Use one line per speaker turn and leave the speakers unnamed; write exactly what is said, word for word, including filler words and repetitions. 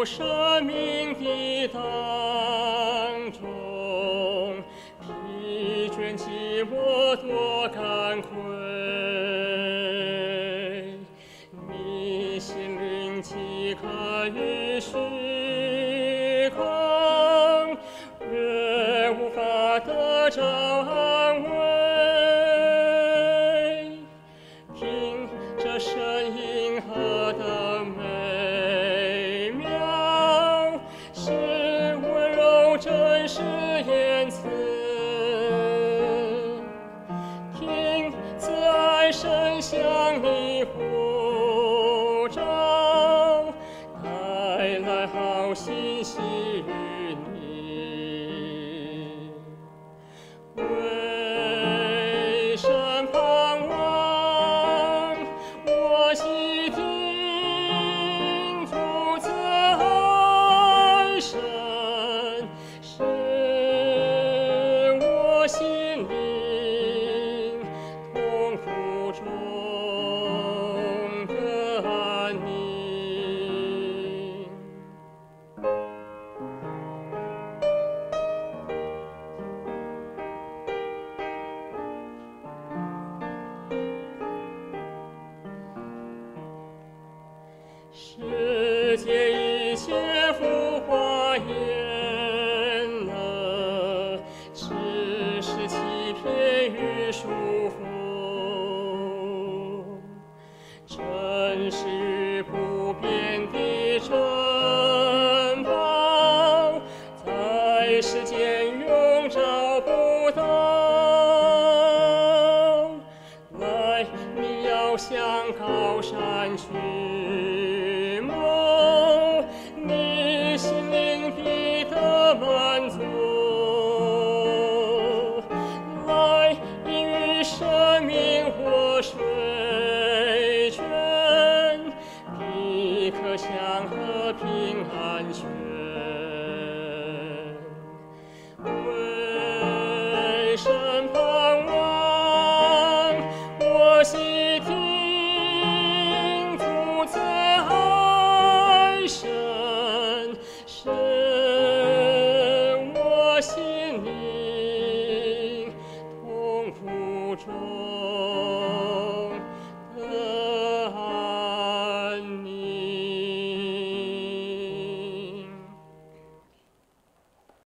生命的当中，疲倦寂寞多干愧。你心灵饥渴于虚空，却无法得着安慰。听这声音何等美妙，是温柔真实言辞。听慈爱声向你呼召，带来好信息与你。为神盼望，我细听主慈爱声，使我心灵痛苦中得安宁。世界一切浮华厌了，只是欺骗与束缚。真实与不变的珍宝，在世间永找不到。来，你要向高山去。你心灵必得满足，来饮于生命活水泉，必可享和平安全。